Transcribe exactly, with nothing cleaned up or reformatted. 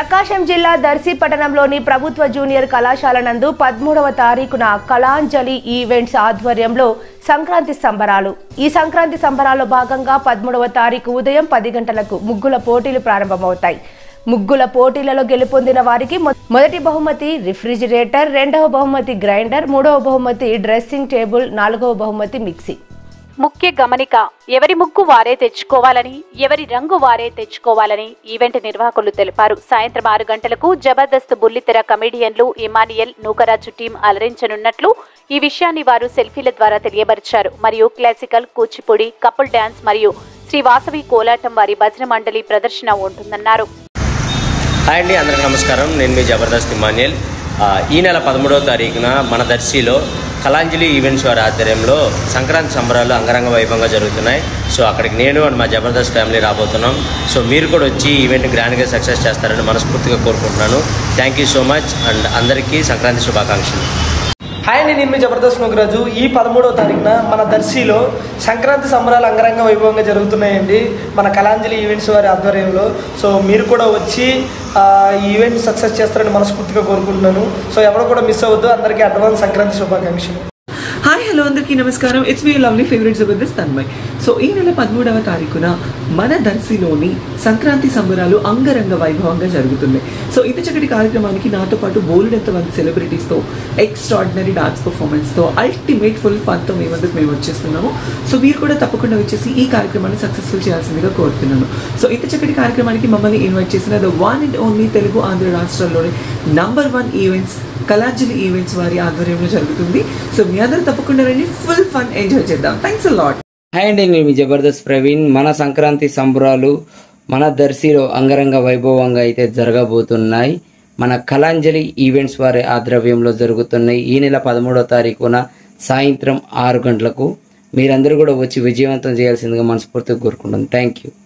ప్రకాశం జిల్లా దర్శి పట్టణంలోని ప్రభుత్వ జూనియర్ కళాశాల నందు పదమూడవ తారీఖున కళాంజలి ఈవెంట్స్ ఆధ్వర్యంలో సంక్రాంతి సంబరాలు. ఈ సంక్రాంతి సంబరాల్లో భాగంగా పదమూడవ తారీఖు ఉదయం పది గంటలకు ముగ్గుల పోటీలు ప్రారంభమవుతాయి. ముగ్గుల పోటీలలో గెలుపొందిన వారికి మొదటి బహుమతి రిఫ్రిజిరేటర్, రెండవ బహుమతి గ్రైండర్, మూడవ బహుమతి డ్రెస్సింగ్ టేబుల్, నాలుగవ బహుమతి మిక్సీ. ముఖ్య గమనిక, ఎవరి ముగ్గు వారే తెచ్చుకోవాలని, ఎవరి రంగు వారే తెచ్చుకోవాలని ఈవెంట్ నిర్వాహకులు తెలిపారు. సాయంత్రం ఆరు గంటలకు జబర్దస్త్ బుల్లితెర కమెడియన్లు ఇమానియల్, నూకరాజు టీం అలరించనున్నట్లు ఈ విషయాన్ని వారు సెల్ఫీల ద్వారా తెలియపరిచారు. మరియు క్లాసికల్, కూచిపూడి, కపుల్ డ్యాన్స్ మరియు శ్రీ వాసవి కోలాటం వారి భజన మండలి ప్రదర్శన ఉంటుందన్నారు. హాయ్ అండి, అందరికీ నమస్కారం. నేను మీ జబర్దస్త్ ఇమానియల్. ఈ నెల పదమూడవ తారీఖున మన దర్శిలో కళాంజలి ఈవెంట్స్ వారి ఆధ్వర్యంలో సంక్రాంతి సంబరాలు అంగరంగ వైభవంగా జరుగుతున్నాయి. సో అక్కడికి నేను అండ్ మా జబర్దస్త్ ఫ్యామిలీ రాబోతున్నాం. సో మీరు కూడా వచ్చి ఈవెంట్ గ్రాండ్గా సక్సెస్ చేస్తారని మనస్ఫూర్తిగా కోరుకుంటున్నాను. Thank you so much and అందరికీ సంక్రాంతి శుభాకాంక్షలు. హాయ్ అండి, నేను మీ జబర్దస్త్ నూకరాజు. ఈ పదమూడవ తారీఖున మన దర్శిలో సంక్రాంతి సంబరాలు అంగరంగ వైభవంగా జరుగుతున్నాయండి మన కళాంజలి ఈవెంట్స్ వారి ఆధ్వర్యంలో. సో మీరు కూడా వచ్చి ఈ ఈవెంట్ సక్సెస్ చేస్తారని మనస్ఫూర్తిగా కోరుకుంటున్నాను. సో ఎవరు కూడా మిస్ అవ్వద్దు. అందరికీ అడ్వాన్స్ సంక్రాంతి శుభాకాంక్షలు. హాయ్ హలో అందరికీ నమస్కారం. ఇట్స్ మీ lovely favourite Jabardasth Tanmay. So ఈ నెల పదమూడవ తారీఖున మన దర్శిలోని సంక్రాంతి సంబరాలు అంగరంగ వైభవంగా జరుగుతున్నాయి. సో ఇంత చక్కటి కార్యక్రమానికి నాతో పాటు బోలెడంత మంది సెలబ్రిటీస్తో, ఎక్స్ట్రాడినరీ డాన్స్ పర్ఫార్మెన్స్తో, అల్టిమేట్ ఫుల్ ఫన్తో మేము అందరికి మేము వచ్చేస్తున్నాము. సో మీరు కూడా తప్పకుండా వచ్చేసి ఈ కార్యక్రమాన్ని సక్సెస్ఫుల్ చేయాల్సిందిగా కోరుతున్నాను. సో ఇంత చక్కటి కార్యక్రమానికి మమ్మల్ని ఇన్వైట్ చేసిన the one and only Telugu Andhra రాష్ట్రాల్లోని number one events Kalanjali events వారి ఆధ్వర్యంలో జరుగుతుంది. సో మీ అందరూ తప్పకుండా రండి, ఫుల్ ఫన్ ఎంజాయ్ చేద్దాం. Thanks a lot. హాయ్ అండి, నేను మీ జబర్దస్త్ ప్రవీణ్. మన సంక్రాంతి సంబరాలు మన దర్శిలో అంగరంగ వైభవంగా అయితే జరగబోతున్నాయి. మన కళాంజలి ఈవెంట్స్ వారి ఆధ్వర్యంలో జరుగుతున్నాయి. ఈ నెల పదమూడవ తారీఖున సాయంత్రం ఆరు గంటలకు మీరందరూ కూడా వచ్చి విజయవంతం చేయాల్సిందిగా మనస్ఫూర్తిగా కోరుకుంటున్నాను. Thank you.